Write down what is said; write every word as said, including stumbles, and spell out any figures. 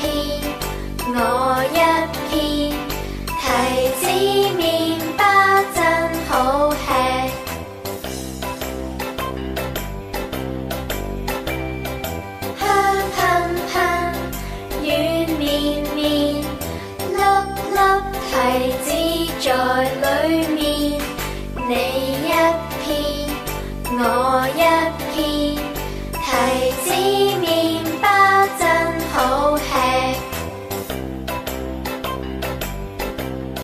片，我一片。提子麵包真好吃。香噴噴，軟綿綿，粒粒提子在裡面。你一片，我一片。